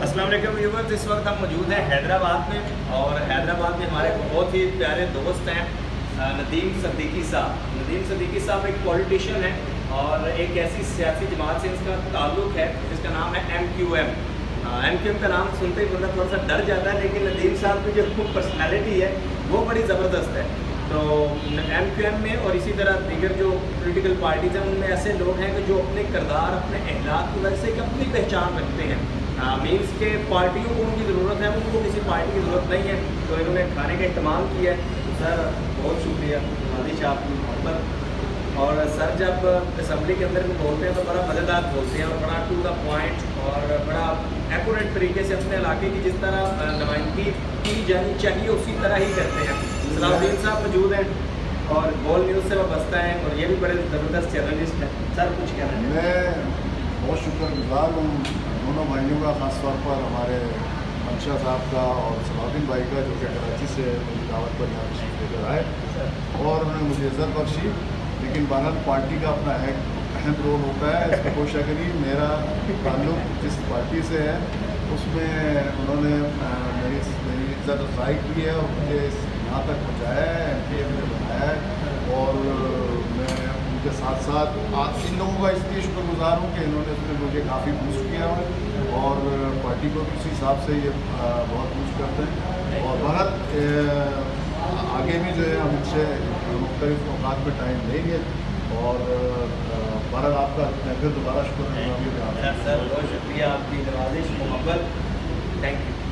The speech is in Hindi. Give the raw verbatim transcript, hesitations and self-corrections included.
अस्सलाम वालेकुम व्यूअर्स, इस वक्त हम मौजूद हैं हैदराबाद में और हैदराबाद में हमारे बहुत ही प्यारे दोस्त हैं नदीम सिद्दीकी साहब। नदीम सिद्दीकी साहब एक पॉलिटिशियन है और एक ऐसी सियासी जमात से इसका ताल्लुक़ है जिसका नाम है M Q M. M Q M का नाम सुनते ही बंदा थोड़ा सा डर जाता है, लेकिन नदीम साहब की जो पर्सनैलिटी है वो बड़ी ज़बरदस्त है। तो एम क्यू एम में और इसी तरह दीगर जो पॉलिटिकल पार्टीज़ हैं उनमें ऐसे लोग हैं कि जो अपने किरदार, अपने अखलाक की वजह से एक अपनी पहचान रखते हैं। मीन्स के पार्टियों को उनकी ज़रूरत है, उनको किसी पार्टी की ज़रूरत नहीं है। तो इन्होंने खाने का इस्तेमाल किया है। सर बहुत शुक्रिया मालिश आपकी मोहब्बत। और सर जब असम्बली के अंदर भी बोलते हैं तो बड़ा मज़ेदार बोलते हैं और बड़ा टू द पॉइंट और बड़ा एक्यूरेट तरीके से अपने इलाके की जिस तरह नुमाइंदगी की जानी चाहिए उसी तरह ही करते हैं। सलाउद्दीन साहब मौजूद हैं और गोल न्यूज़ से वाबस्ता हैं और ये भी बड़े ज़बरदस्त जर्नलिस्ट हैं। सर कुछ कहना है? मैं बहुत शुक्रगुजार हूँ दोनों भाइयों का, ख़ास तौर पर हमारे मंशा साहब का और सलाउद्दीन भाई का, जो कि कराची से मेरी दावत पर यहाँ तशरीफ़ लेकर आए और उन्होंने मुझे इज़्ज़त बख्शी। लेकिन भारत पार्टी का अपना एक अहम रोल होता है, इसमें कोई शक नहीं। मेरा ताल्लुक़ जिस पार्टी से है उसमें उन्होंने मेरी मेरी इज़्ज़त अफजाई की है और मुझे यहाँ तक पहुँचाया है, एम पी एम ने बनाया है। और मैं उनके साथ साथ आज इन लोगों का इसलिए शुक्रगुजार हूँ कि इन्होंने उसमें मुझे काफ़ी बूस्ट किया और पार्टी को भी उसी हिसाब से ये बहुत बूस्ट करते हैं। और भारत आगे भी जो है हम इनसे मुख्तलिफ मौक़ात पर टाइम लेंगे और भारत आपका मैं फिर दोबारा शुक्र सर बहुत शुक्रिया आपकी नवाजिश मोहब्बत। Thank you.